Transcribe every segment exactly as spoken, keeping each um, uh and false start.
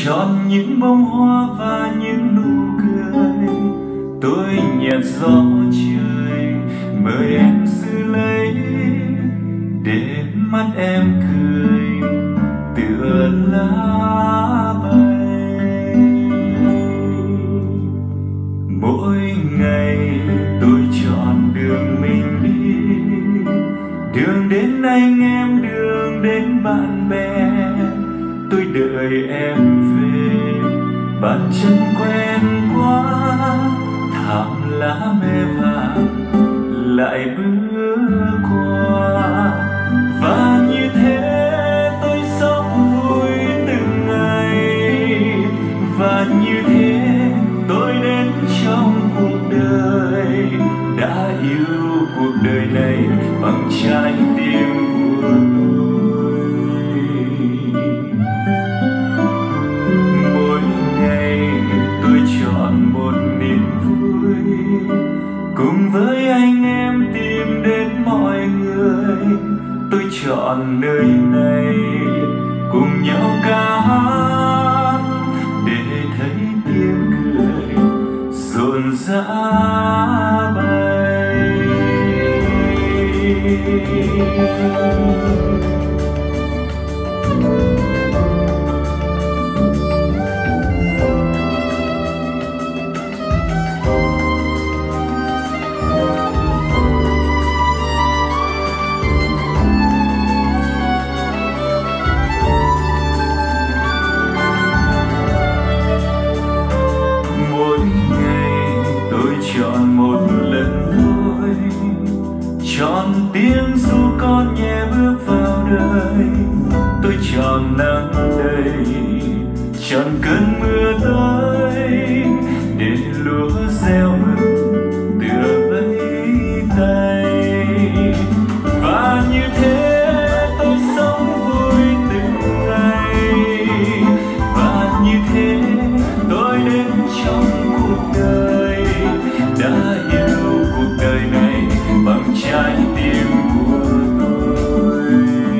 chọn những bông hoa và những nụ cười. Tôi nhặt gió trời mời em giữ lấy, để mắt em cười tựa lá bay. Mỗi ngày tôi chọn đường mình đi, đường đến anh em, đường đến bạn bè. Tôi đợi em về, bàn chân quen quá, thảm lá me vàng lại bước qua. Và như thế tôi sống vui từng ngày, và như thế tôi đến trong cuộc đời, đã yêu cuộc đời này bằng trái tim của tôi. Mỗi ngày tôi chọn một niềm vui, cùng với anh em tìm đến mọi người. Tôi chọn nơi này cùng nhau ca hát, để thấy tiếng cười rộn rã bay. Chọn một lần thôi, chọn tiếng ru con nhẹ bước vào đời. Tôi chọn nắng đầy, chọn cơn mưa tới, để lúa gieo mừng tựa vẫy tay. Và như thế tôi sống vui từng ngày, và như thế tôi đến trong cuộc đời, đã yêu cuộc đời này bằng trái tim của tôi.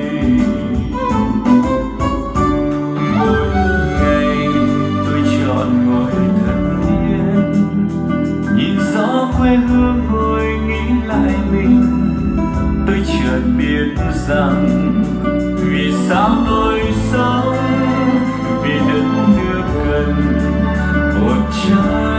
Mỗi ngày tôi chọn ngồi thật yên, nhìn gió quê hương ngồi nghĩ lại mình. Tôi chợt biết rằng vì sao tôi sống, vì đất nước cần một trái